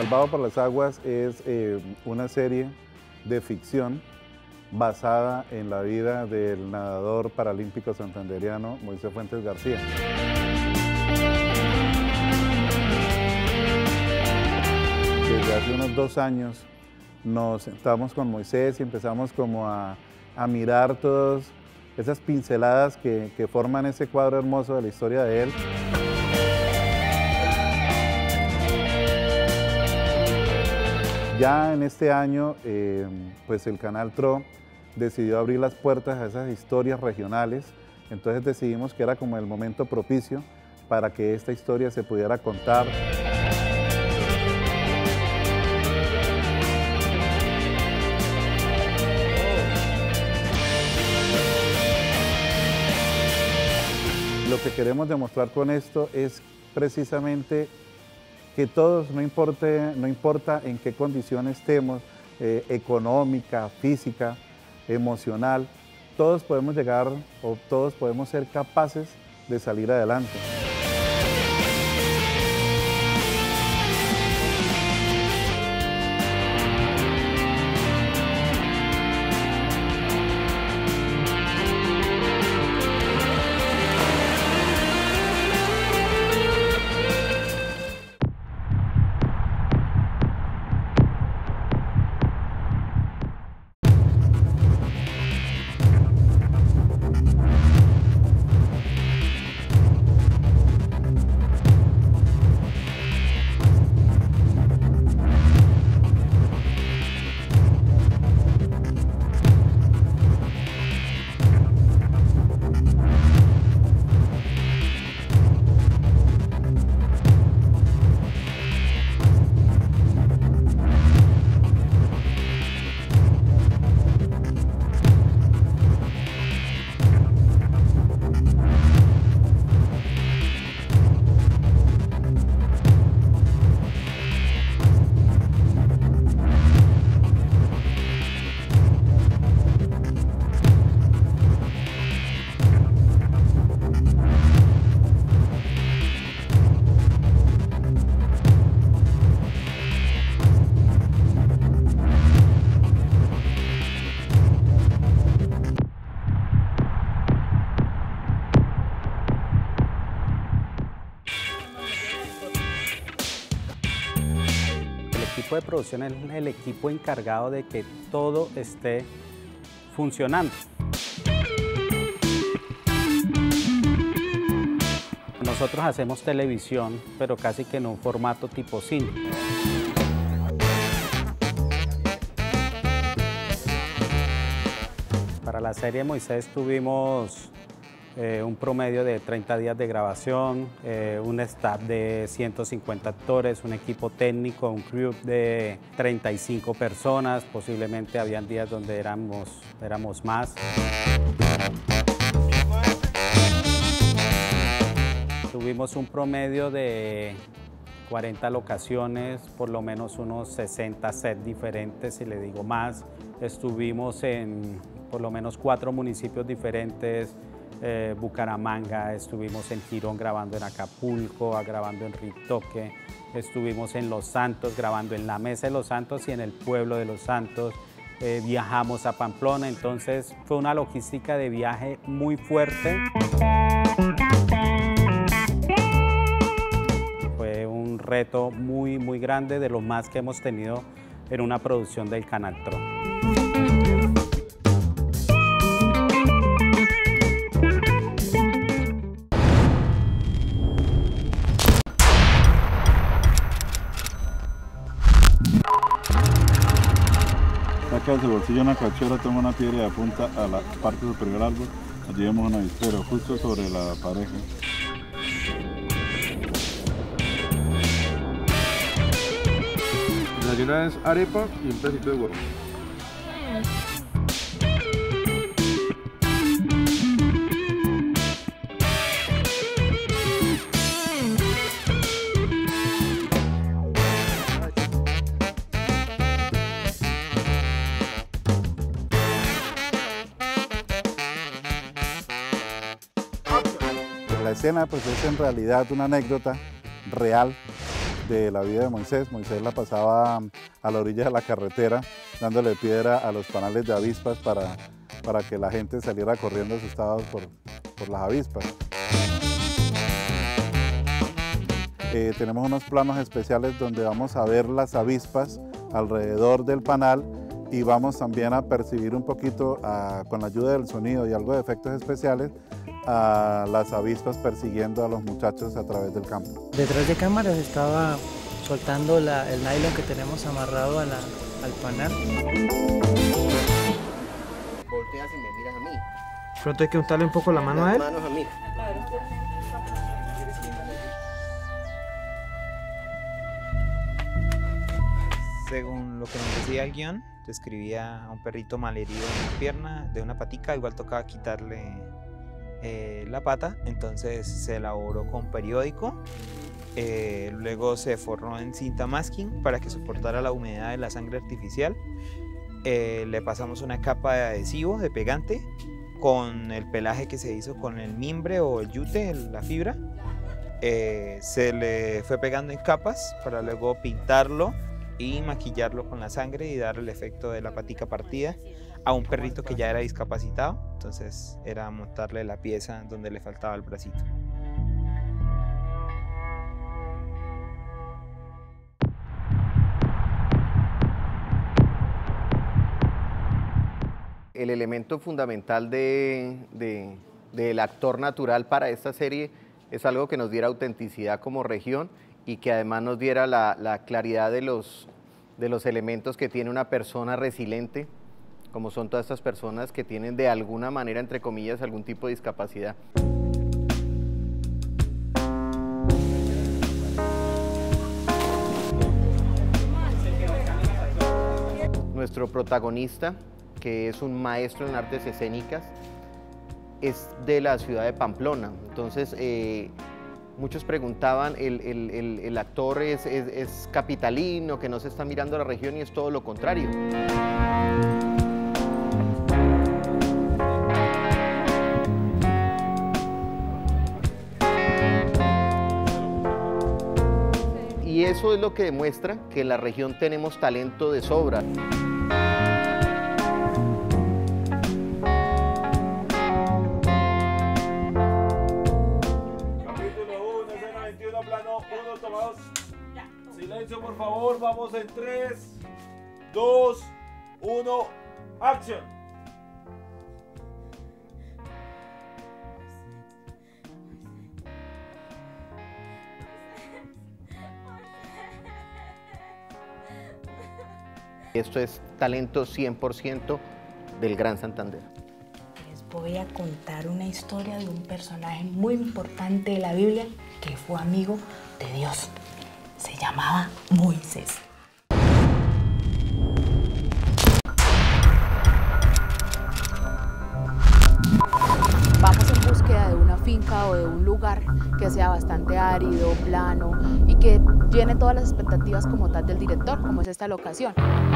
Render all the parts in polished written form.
Salvado por las Aguas es una serie de ficción basada en la vida del nadador paralímpico santanderiano Moisés Fuentes García. Desde hace unos 2 años nos sentamos con Moisés y empezamos como a mirar todas esas pinceladas que forman ese cuadro hermoso de la historia de él. Ya en este año, pues el Canal TRO decidió abrir las puertas a esas historias regionales, entonces decidimos que era como el momento propicio para que esta historia se pudiera contar. Lo que queremos demostrar con esto es precisamente que todos, no importa en qué condición estemos, económica, física, emocional, todos podemos llegar o todos podemos ser capaces de salir adelante. El equipo de producción es el equipo encargado de que todo esté funcionando. Nosotros hacemos televisión, pero casi que en un formato tipo cine. Para la serie Moisés tuvimos un promedio de 30 días de grabación, un staff de 150 actores, un equipo técnico, un crew de 35 personas, posiblemente habían días donde éramos más. Tuvimos un promedio de 40 locaciones, por lo menos unos 60 sets diferentes, si le digo más. Estuvimos en por lo menos 4 municipios diferentes, Bucaramanga, estuvimos en Girón grabando en Acapulco, grabando en Ritoque, estuvimos en Los Santos grabando en la Mesa de Los Santos y en el pueblo de Los Santos, viajamos a Pamplona, entonces fue una logística de viaje muy fuerte. Fue un reto muy grande, de los más que hemos tenido en una producción del Canal TRO. Saca de su bolsillo una cachorra, toma una piedra y apunta a la parte superior del árbol. Allí vemos un avispero justo sobre la pareja. La desayuno es arepa y un pedacito de huevo. La escena pues es en realidad una anécdota real de la vida de Moisés. Moisés la pasaba a la orilla de la carretera, dándole piedra a los panales de avispas para que la gente saliera corriendo asustados por las avispas. Tenemos unos planos especiales donde vamos a ver las avispas alrededor del panal y vamos también a percibir un poquito, con la ayuda del sonido y algo de efectos especiales, a las avispas persiguiendo a los muchachos a través del campo. Detrás de cámaras estaba soltando el nylon que tenemos amarrado al panal. Volteas y me miras a mí. Pronto hay que untarle un poco la mano a él. Las manos a mí. Según lo que nos decía el guión, describía a un perrito malherido en una pierna, de una patica, igual tocaba quitarle la pata, entonces se elaboró con periódico, luego se forró en cinta masking para que soportara la humedad de la sangre artificial, le pasamos una capa de adhesivo, de pegante, con el pelaje que se hizo con el mimbre o el yute, la fibra, se le fue pegando en capas para luego pintarlo y maquillarlo con la sangre y dar el efecto de la patica partida a un perrito que ya era discapacitado, entonces era montarle la pieza donde le faltaba el bracito. El elemento fundamental del actor natural para esta serie es algo que nos diera autenticidad como región y que además nos diera la claridad de los elementos que tiene una persona resiliente, como son todas estas personas que tienen de alguna manera, entre comillas, algún tipo de discapacidad. Nuestro protagonista, que es un maestro en artes escénicas, es de la ciudad de Pamplona. Entonces, muchos preguntaban, ¿el actor es capitalino, que no se está mirando a la región? Y es todo lo contrario. Y eso es lo que demuestra que en la región tenemos talento de sobra. Silencio, por favor, vamos en 3, 2, 1, acción. Esto es talento 100% del Gran Santander. Les voy a contar una historia de un personaje muy importante de la Biblia que fue amigo de Dios. Se llamaba Moisés. Vamos en búsqueda de una finca o de un lugar que sea bastante árido, plano y que llene todas las expectativas como tal del director, como es esta locación.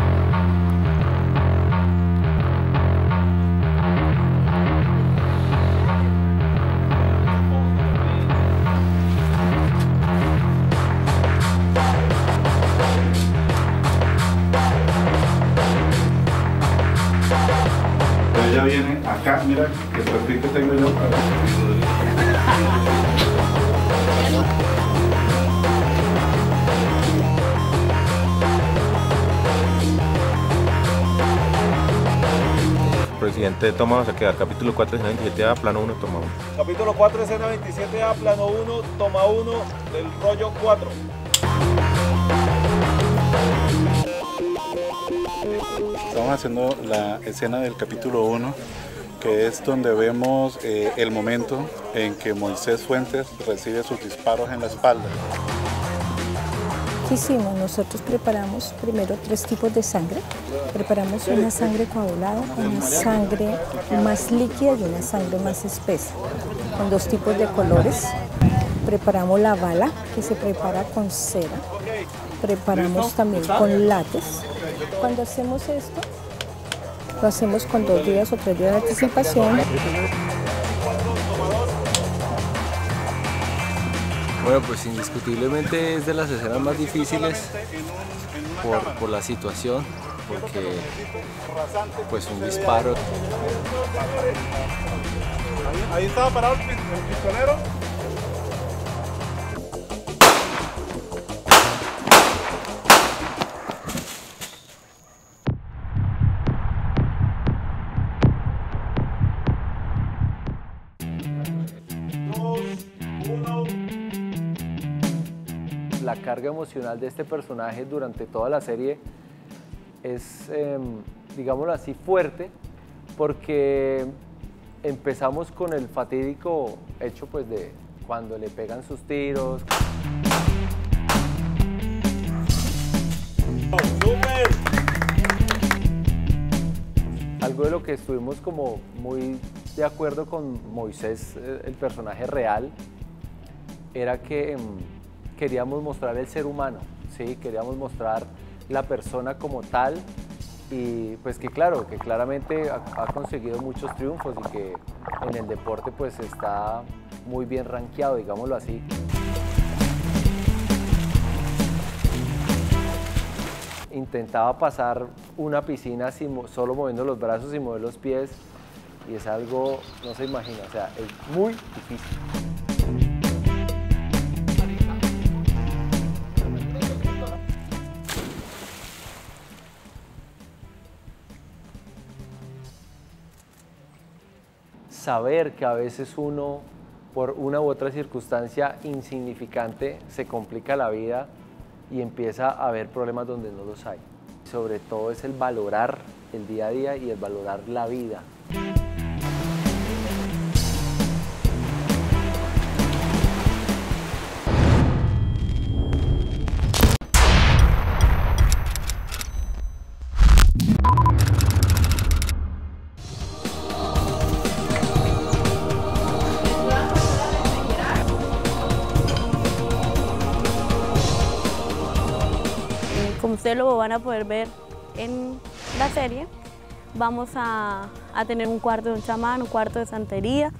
Ella viene acá, mira, que el perfil que tengo yo. Presidente, toma, vamos a quedar. Capítulo 4, escena 27A, plano 1, toma 1. Capítulo 4, escena 27A, plano 1, toma 1 del rollo 4. Estamos haciendo la escena del capítulo 1, que es donde vemos el momento en que Moisés Fuentes recibe sus disparos en la espalda. ¿Qué hicimos? Nosotros preparamos primero 3 tipos de sangre. Preparamos una sangre coagulada, una sangre más líquida y una sangre más espesa, con 2 tipos de colores. Preparamos la bala, que se prepara con cera. Preparamos también con látex. Cuando hacemos esto, lo hacemos con 2 días o 3 días de anticipación. Bueno, pues indiscutiblemente es de las escenas más difíciles por la situación, porque pues un disparo. Ahí estaba parado el pistolero. La carga emocional de este personaje durante toda la serie es, digámoslo así, fuerte, porque empezamos con el fatídico hecho pues de cuando le pegan sus tiros. Algo de lo que estuvimos como muy de acuerdo con Moisés, el personaje real, era que queríamos mostrar el ser humano, ¿sí? Queríamos mostrar la persona como tal y pues que claro, que claramente ha conseguido muchos triunfos y que en el deporte pues está muy bien rankeado, digámoslo así. Intentaba pasar una piscina solo moviendo los brazos y mover los pies y es algo, no se imagina, o sea, es muy difícil. Saber que a veces uno, por una u otra circunstancia insignificante, se complica la vida y empieza a haber problemas donde no los hay. Sobre todo es el valorar el día a día y el valorar la vida. Como ustedes lo van a poder ver en la serie, vamos a tener un cuarto de un chamán, un cuarto de santería.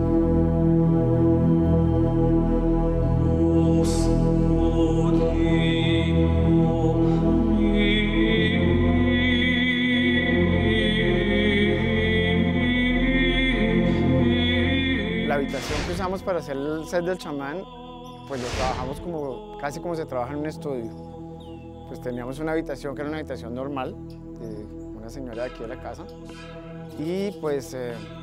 La habitación que usamos para hacer el set del chamán, pues lo trabajamos casi como se trabaja en un estudio. Pues teníamos una habitación que era una habitación normal, de una señora de aquí de la casa, y pues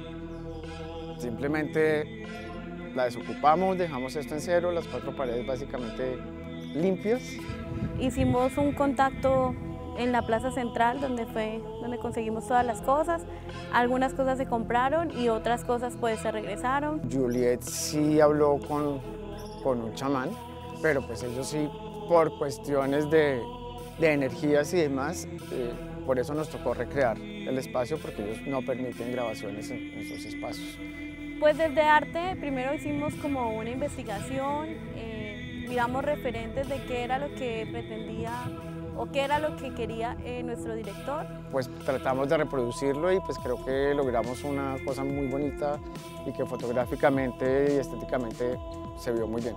simplemente la desocupamos, dejamos esto en cero, las 4 paredes básicamente limpias. Hicimos un contacto en la plaza central, donde conseguimos todas las cosas. Algunas cosas se compraron y otras cosas pues se regresaron. Juliet sí habló con un chamán, pero pues ellos sí, por cuestiones de energías y demás, por eso nos tocó recrear el espacio, porque ellos no permiten grabaciones en esos espacios. Pues desde arte primero hicimos como una investigación, miramos referentes de qué era lo que pretendía o qué era lo que quería nuestro director. Pues tratamos de reproducirlo y pues creo que logramos una cosa muy bonita y que fotográficamente y estéticamente se vio muy bien.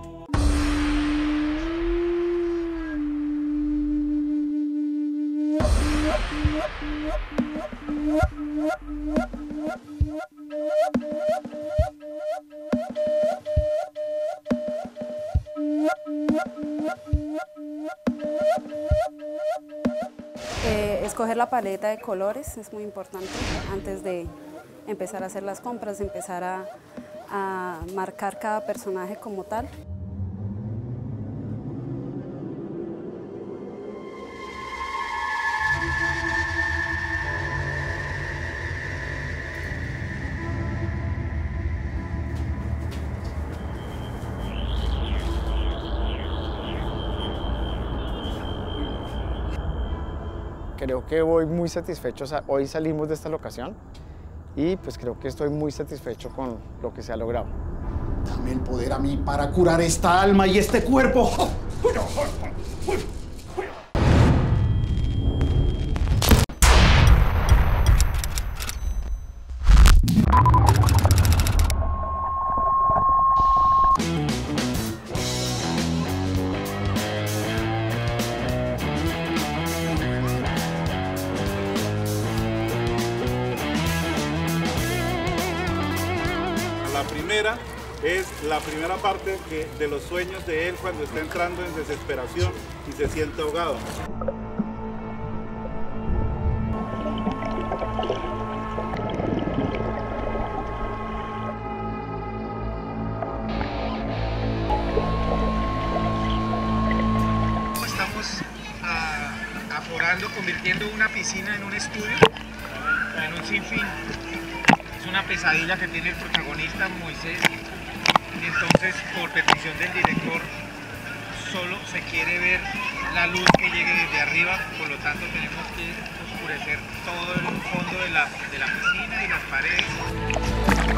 Escoger la paleta de colores es muy importante antes de empezar a hacer las compras, empezar a marcar cada personaje como tal. Creo que voy muy satisfecho, hoy salimos de esta locación y pues creo que estoy muy satisfecho con lo que se ha logrado. Dame el poder a mí para curar esta alma y este cuerpo. La primera es la primera parte de los sueños de él cuando está entrando en desesperación y se siente ahogado. Estamos aforando, convirtiendo una piscina en un estudio, en un sinfín. Es una pesadilla que tiene el protagonista Moisés, y entonces por petición del director solo se quiere ver la luz que llegue desde arriba, por lo tanto tenemos que oscurecer todo el fondo de la piscina y las paredes.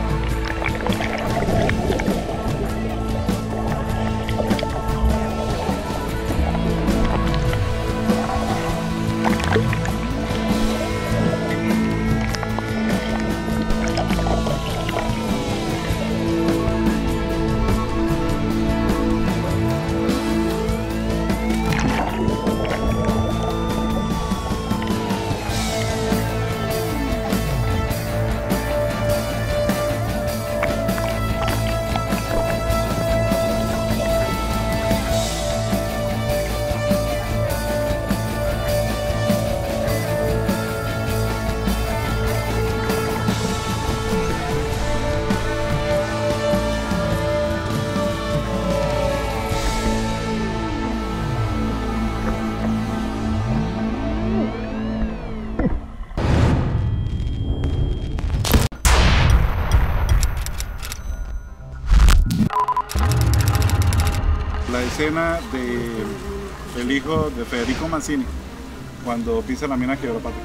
La escena del hijo de Federico Mancini, cuando pisa la mina Quebra-Pata.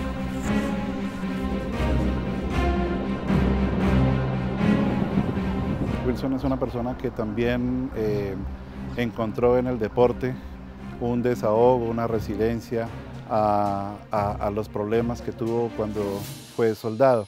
Wilson es una persona que también encontró en el deporte un desahogo, una resiliencia a los problemas que tuvo cuando fue soldado.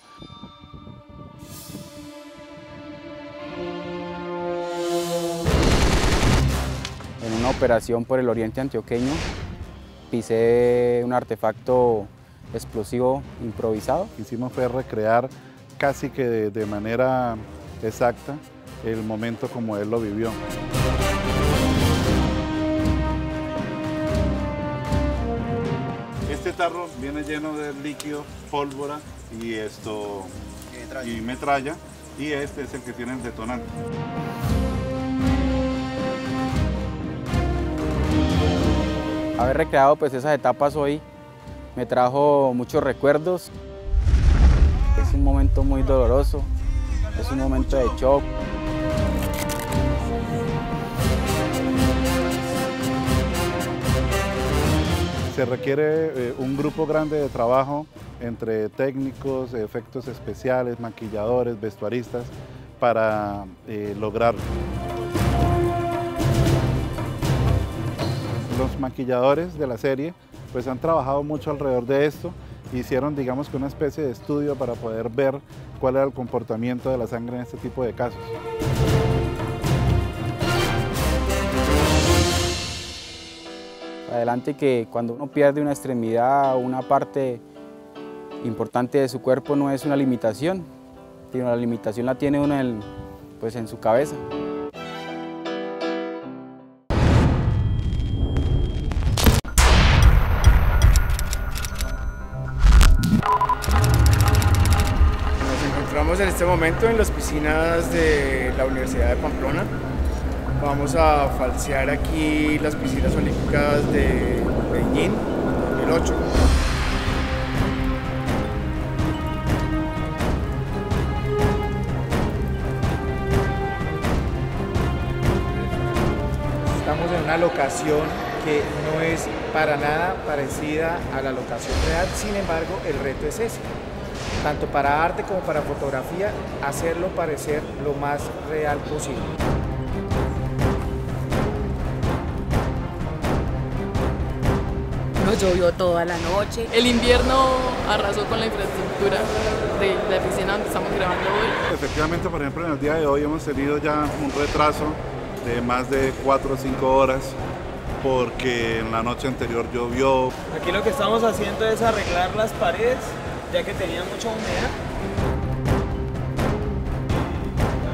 En una operación por el oriente antioqueño pisé un artefacto explosivo improvisado. Lo que hicimos fue recrear casi que de manera exacta el momento como él lo vivió. Este tarro viene lleno de líquido, pólvora y metralla, y este es el que tiene el detonante. Haber recreado pues esas etapas hoy me trajo muchos recuerdos. Es un momento muy doloroso, es un momento de shock. Se requiere un grupo grande de trabajo entre técnicos, efectos especiales, maquilladores, vestuaristas para lograrlo. Los maquilladores de la serie pues han trabajado mucho alrededor de esto, hicieron digamos que una especie de estudio para poder ver cuál era el comportamiento de la sangre en este tipo de casos. Adelante que cuando uno pierde una extremidad o una parte importante de su cuerpo no es una limitación, sino la limitación la tiene uno en su cabeza. Estamos en este momento en las piscinas de la Universidad de Pamplona. Vamos a falsear aquí las piscinas olímpicas de Beijing 2008. Estamos en una locación que no es para nada parecida a la locación real, sin embargo el reto es ese. Tanto para arte como para fotografía, hacerlo parecer lo más real posible. Nos llovió toda la noche. El invierno arrasó con la infraestructura de la piscina donde estamos grabando hoy. Efectivamente, por ejemplo, en el día de hoy hemos tenido ya un retraso de más de 4 o 5 horas porque en la noche anterior llovió. Aquí lo que estamos haciendo es arreglar las paredes, ya que tenían mucha humedad.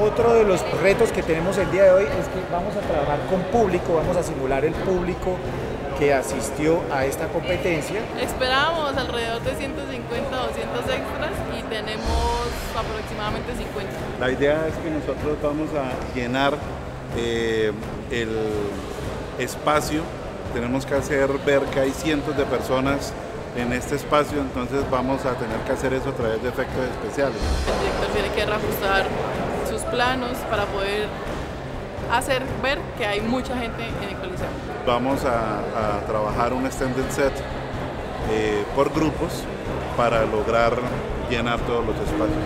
Otro de los retos que tenemos el día de hoy es que vamos a trabajar con público, vamos a simular el público que asistió a esta competencia. Esperábamos alrededor de 150 o 200 extras y tenemos aproximadamente 50. La idea es que nosotros vamos a llenar el espacio, tenemos que hacer ver que hay cientos de personas en este espacio, entonces vamos a tener que hacer eso a través de efectos especiales. El director tiene que reajustar sus planos para poder hacer ver que hay mucha gente en el Coliseo. Vamos a trabajar un extended set por grupos para lograr llenar todos los espacios.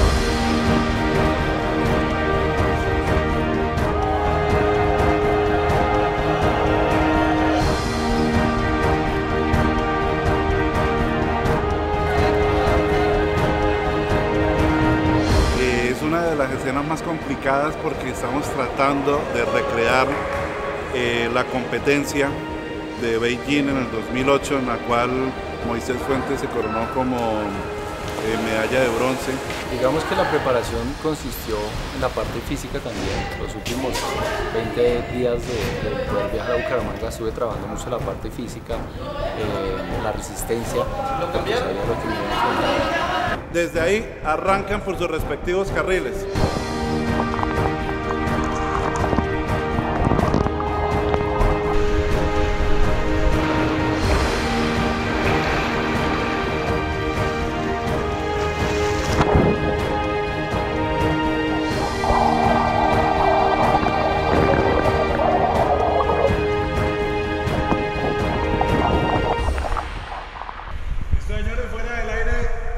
Una de las escenas más complicadas porque estamos tratando de recrear la competencia de Beijing en el 2008, en la cual Moisés Fuentes se coronó como medalla de bronce. Digamos que la preparación consistió en la parte física también. Los últimos 20 días de poder viajar a Bucaramanga estuve trabajando mucho la parte física, la resistencia, lo que sabía lo que me iba a enfrentar. Desde ahí arrancan por sus respectivos carriles. Señores, fuera del aire.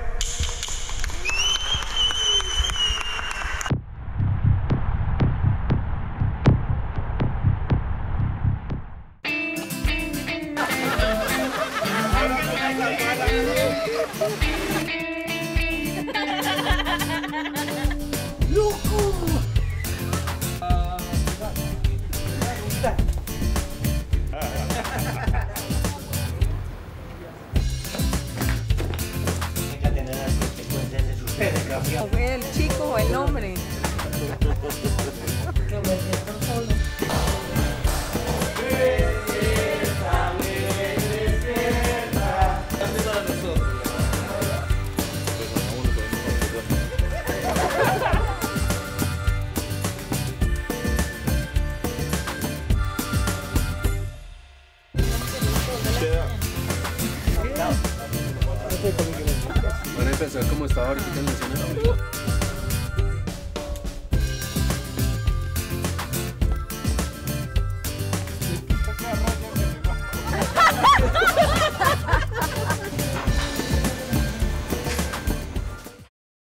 ¿El chico o el hombre? Van a empezar como estaba ahorita en la escena.